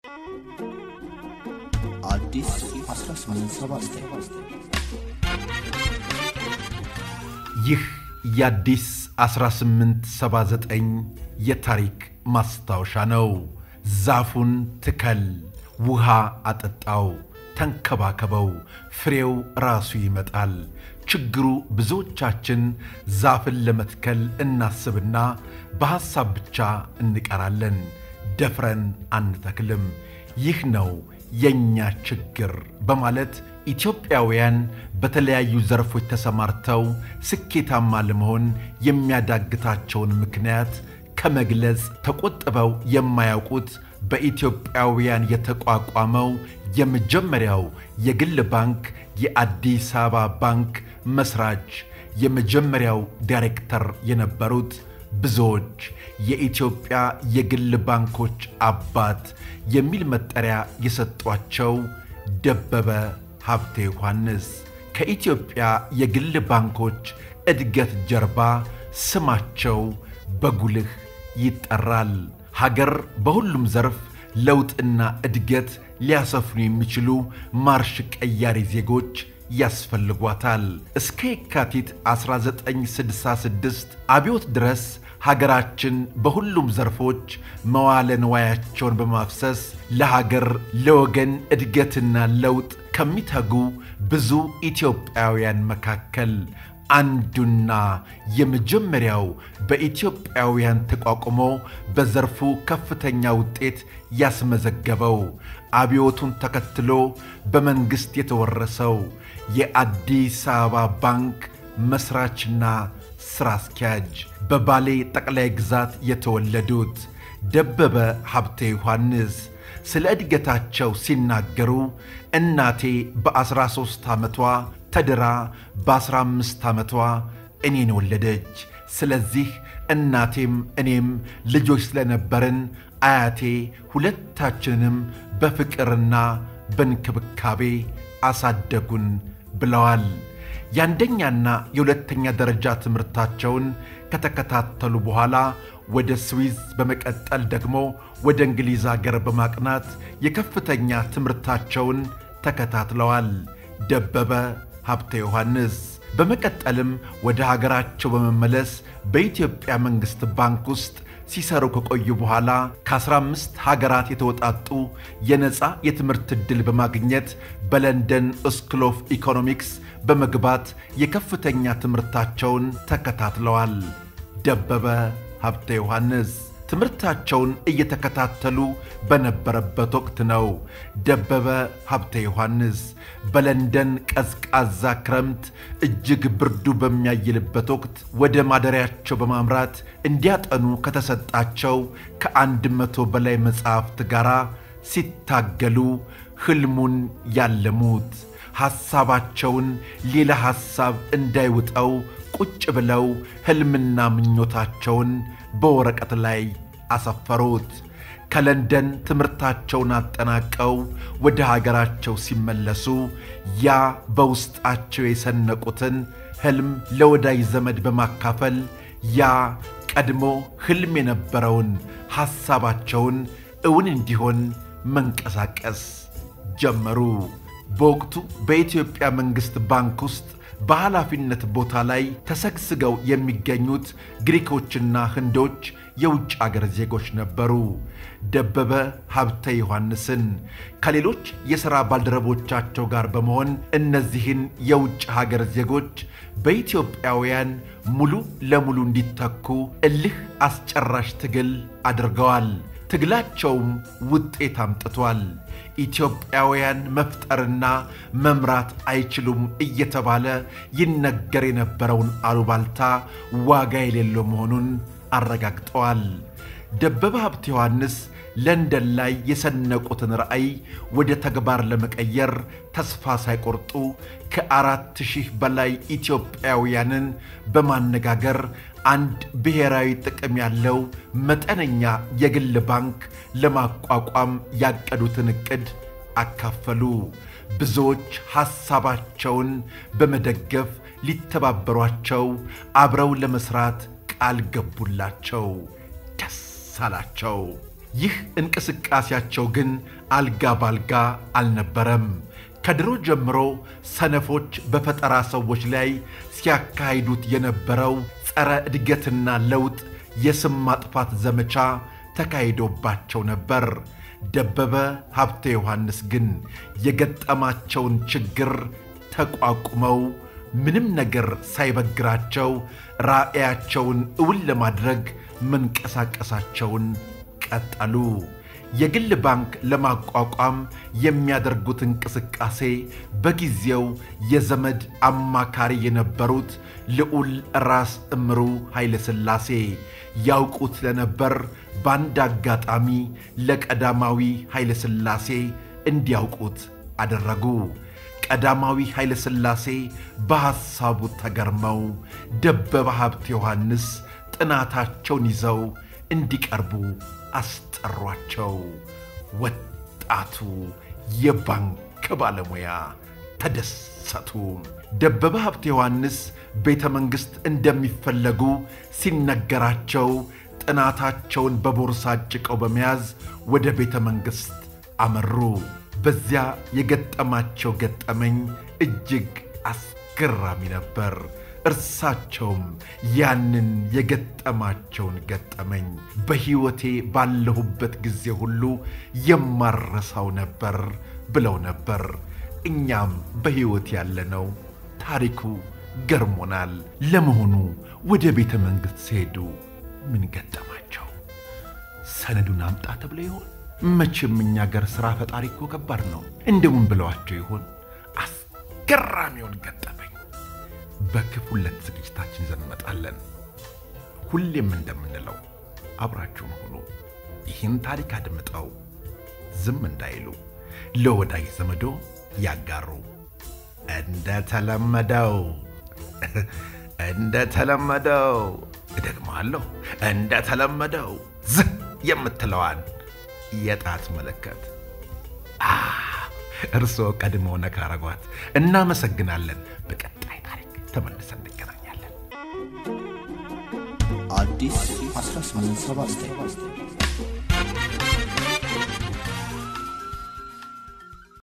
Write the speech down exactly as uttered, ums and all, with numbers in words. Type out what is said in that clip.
አዲስ አስራ ስምንት ሰባ ዘጠኝ ይህ የአዲስ አስራ ስምንት ሰባ ዘጠኝ የታሪክ ማስታወሻ ነው። ዛፉን ትከል፣ ውሃ አጠጣው፣ ተንከባከበው፣ ፍሬው ራሱ ይመጣል። ችግሩ ብዙዎቻችን ዛፍን ለመትከል እናስብና በሐሳብ ብቻ እንቀራለን፣ ደፍረን አንተክልም። ይህ ነው የኛ ችግር በማለት ኢትዮጵያውያን በተለያዩ ዘርፎች ተሰማርተው ስኬታማ ለመሆን የሚያዳግታቸውን ምክንያት ከመግለጽ ተቆጥበው የማያውቁት በኢትዮጵያውያን የተቋቋመው የመጀመሪያው የግል ባንክ የአዲስ አበባ ባንክ መስራች የመጀመሪያው ዳይሬክተር የነበሩት ብዙዎች የኢትዮጵያ የግል ባንኮች አባት የሚል መጠሪያ የሰጧቸው ደበበ ሀብቴ ዮሐንስ ከኢትዮጵያ የግል ባንኮች እድገት ጀርባ ስማቸው በጉልህ ይጠራል። ሀገር በሁሉም ዘርፍ ለውጥና እድገት ሊያሰፍኑ የሚችሉ ማርሽ ቀያሪ ዜጎች ያስፈልጓታል። እስከ የካቲት አስራ ዘጠኝ ስድሳ ስድስት አብዮት ድረስ ሀገራችን በሁሉም ዘርፎች መዋለ ንዋያቸውን በማፍሰስ ለሀገር ለወገን እድገትና ለውጥ ከሚተጉ ብዙ ኢትዮጵያውያን መካከል አንዱና የመጀመሪያው በኢትዮጵያውያን ተቋቁሞ በዘርፉ ከፍተኛ ውጤት ያስመዘገበው አብዮቱን ተከትሎ በመንግስት የተወረሰው የአዲስ አበባ ባንክ መስራችና ስራ አስኪያጅ በባሌ ጠቅላይ ግዛት የተወለዱት ደበበ ሀብቴ ዮሐንስ ስለ እድገታቸው ሲናገሩ እናቴ በአስራ ሦስት ዓመቷ ተድራ በአስራ አምስት ዓመቷ እኔን ወለደች። ስለዚህ እናቴም እኔም ልጆች ስለነበርን አያቴ ሁለታችንንም በፍቅርና በእንክብካቤ አሳደጉን ብለዋል። የአንደኛና የሁለተኛ ደረጃ ትምህርታቸውን ከተከታተሉ በኋላ ወደ ስዊዝ በመቀጠል ደግሞ ወደ እንግሊዝ አገር በማቅናት የከፍተኛ ትምህርታቸውን ተከታትለዋል። ደበበ ሀብቴ ዮሐንስ በመቀጠልም ወደ ሀገራቸው በመመለስ በኢትዮጵያ መንግሥት ባንክ ውስጥ ሲሰሩ ከቆዩ በኋላ ከአስራ አምስት ሀገራት የተወጣጡ የነፃ የትምህርት ዕድል በማግኘት በለንደን ስኩል ኦፍ ኢኮኖሚክስ በመግባት የከፍተኛ ትምህርታቸውን ተከታትለዋል። ደበበ ሀብቴ ዮሐንስ ትምህርታቸውን እየተከታተሉ በነበረበት ወቅት ነው ደበበ ሀብቴ ዮሐንስ በለንደን ቀዝቃዛ ክረምት እጅግ ብርዱ በሚያይልበት ወቅት ወደ ማደሪያቸው በማምራት እንዲያጠኑ ከተሰጣቸው ከአንድ መቶ በላይ መጽሐፍት ጋር ሲታገሉ ህልሙን ያለሙት ሐሳባቸውን ሌላ ሐሳብ እንዳይውጠው ቁጭ ብለው ህልምና ምኞታቸውን በወረቀት ላይ አሰፈሩት። ከለንደን ትምህርታቸውን አጠናቀው ወደ ሀገራቸው ሲመለሱ ያ በውስጣቸው የሰነቁትን ህልም ለወዳጅ ዘመድ በማካፈል ያ ቀድሞ ህልም የነበረውን ሐሳባቸውን እውን እንዲሆን መንቀሳቀስ ጀመሩ። በወቅቱ በኢትዮጵያ መንግሥት ባንክ ውስጥ በኃላፊነት ቦታ ላይ ተሰግስገው የሚገኙት ግሪኮችና ህንዶች የውጭ አገር ዜጎች ነበሩ። ደበበ ሀብቴ ዮሐንስን ከሌሎች የሥራ ባልደረቦቻቸው ጋር በመሆን እነዚህን የውጭ ሀገር ዜጎች በኢትዮጵያውያን ሙሉ ለሙሉ እንዲተኩ እልህ አስጨራሽ ትግል አድርገዋል። ትግላቸውም ውጤት አምጥቷል። ኢትዮጵያውያን መፍጠርና መምራት አይችሉም እየተባለ ይነገር የነበረውን አሉባልታ ዋጋ የሌለው መሆኑን አረጋግጠዋል። ደበበ ሀብቴ ዮሐንስ ለንደን ላይ የሰነቁትን ራዕይ ወደ ተግባር ለመቀየር ተስፋ ሳይቆርጡ ከአራት ሺህ በላይ ኢትዮጵያውያንን በማነጋገር አንድ ብሔራዊ ጥቅም ያለው መጠነኛ የግል ባንክ ለማቋቋም ያቀዱትን ዕቅድ አካፈሉ። ብዙዎች ሐሳባቸውን በመደገፍ ሊተባበሯቸው አብረው ለመስራት ቃል ገቡላቸው። ደስ አላቸው። ይህ እንቅስቃሴያቸው ግን አልጋ ባልጋ አልነበረም። ከድሮ ጀምሮ ሰነፎች በፈጠራ ሰዎች ላይ ሲያካሂዱት የነበረው ጸረ እድገትና ለውጥ የስም ማጥፋት ዘመቻ ተካሂዶባቸው ነበር። ደበበ ሀብተ ዮሐንስ ግን የገጠማቸውን ችግር ተቋቁመው ምንም ነገር ሳይበግራቸው ራእያቸውን እውን ለማድረግ መንቀሳቀሳቸውን ቀጠሉ። የግል ባንክ ለማቋቋም የሚያደርጉት እንቅስቃሴ በጊዜው የዘመድ አማካሪ የነበሩት ልዑል ራስ እምሩ ኃይለ ሥላሴ ያውቁት ለነበር ባንድ አጋጣሚ ለቀዳማዊ ኃይለ ሥላሴ እንዲያውቁት አደረጉ። ቀዳማዊ ኃይለ ሥላሴ በሐሳቡ ተገርመው ደበበ ሀብተ ዮሐንስ ጥናታቸውን ይዘው እንዲቀርቡ አስጠሯቸው። ወጣቱ የባንክ ባለሙያ ተደሰቱ። ደበበ ሀብተ ዮሐንስ ቤተ መንግሥት እንደሚፈለጉ ሲነገራቸው ጥናታቸውን በቦርሳ አጭቀው በመያዝ ወደ ቤተ መንግሥት አመሩ። በዚያ የገጠማቸው ገጠመኝ እጅግ አስገራሚ ነበር። እርሳቸውም ያንን የገጠማቸውን ገጠመኝ በሕይወቴ ባለሁበት ጊዜ ሁሉ የማረሳው ነበር ብለው ነበር። እኛም በሕይወት ያለነው ታሪኩ ገርሞናል። ለመሆኑ ወደ ቤተ መንግሥት ሲሄዱ ምን ገጠማቸው? ሰነዱን አምጣ ተብለው ይሆን? መቼም እኛ ገር ሥራ ፈጣሪ እኮ ከባድ ነው። እንደምን ብለዋቸው ይሆን? አስገራሚውን ገጠመኝ በክፍል ሁለት ዝግጅታችን ይዘን እንመጣለን። ሁሌም እንደምንለው አብራችሁን ሁኑ። ይህን ታሪክ አድምጠው ዝም እንዳይሉ ለወዳጅ ዘመዶ ያጋሩ። እንደተለመደው እንደተለመደው እደግማለሁ፣ እንደተለመደው ዝ የምትለዋን የጣት መለከት እርስዎ ቀድመው ነካ አረጓት። እናመሰግናለን። በቀጣይ ታሪክ ተመልሰን እንገናኛለን። አዲስ አስራ ስምንት ሰባ ዘጠኝ